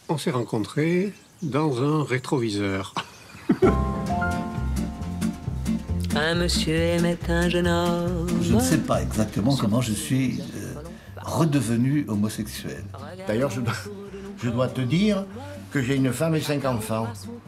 On s'est rencontrés dans un rétroviseur. Un monsieur aimait un jeune homme. Je ne sais pas exactement comment je suis redevenu homosexuel. D'ailleurs, je dois te dire que j'ai une femme et 5 enfants.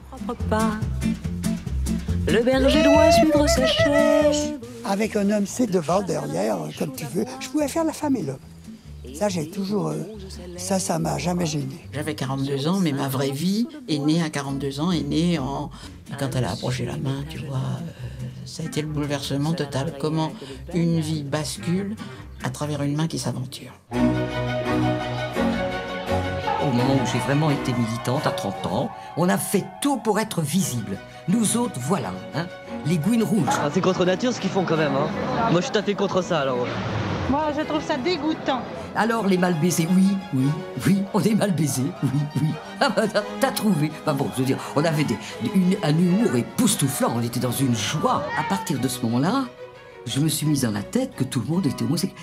Le berger doit suivre ses chèvres. Avec un homme, c'est devant, derrière, comme tu veux. Je pouvais faire la femme et l'homme. Ça, j'ai toujours... ça m'a jamais gêné. J'avais 42 ans, mais ma vraie vie est née à 42 ans, est née en... Quand elle a approché la main, tu vois, ça a été le bouleversement total. Comment une vie bascule à travers une main qui s'aventure. Au moment où j'ai vraiment été militante, à 30 ans, on a fait tout pour être visible. Nous autres, voilà, hein, les gouines rouges. Ah, c'est contre nature ce qu'ils font quand même, hein. Moi, je suis tout à fait contre ça, alors. Moi, je trouve ça dégoûtant. Alors, les mal baisés, oui, on est mal baisés, oui. Ah bah, t'as trouvé. Bah bon, je veux dire, on avait un humour époustouflant, on était dans une joie. À partir de ce moment-là, je me suis mise dans la tête que tout le monde était homosexuel.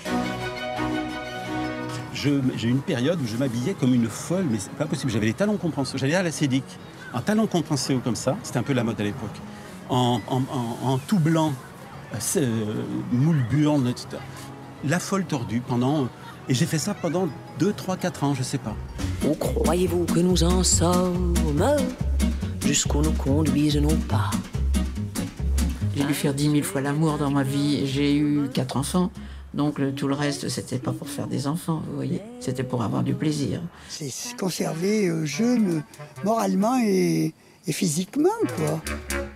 J'ai eu une période où je m'habillais comme une folle, mais c'est pas possible. J'avais les talons compensés. J'allais à la Sédic, un talon compensé comme ça, c'était un peu la mode à l'époque. En tout blanc, moule burne, etc. La folle tordue pendant... Et j'ai fait ça pendant 2, 3, 4 ans, je sais pas. Où croyez-vous que nous en sommes? Jusqu'où nous conduisent nos pas. J'ai dû faire 10 000 fois l'amour dans ma vie. J'ai eu 4 enfants. Donc tout le reste, c'était pas pour faire des enfants, vous voyez. C'était pour avoir du plaisir. C'est se conserver jeune moralement et physiquement, quoi.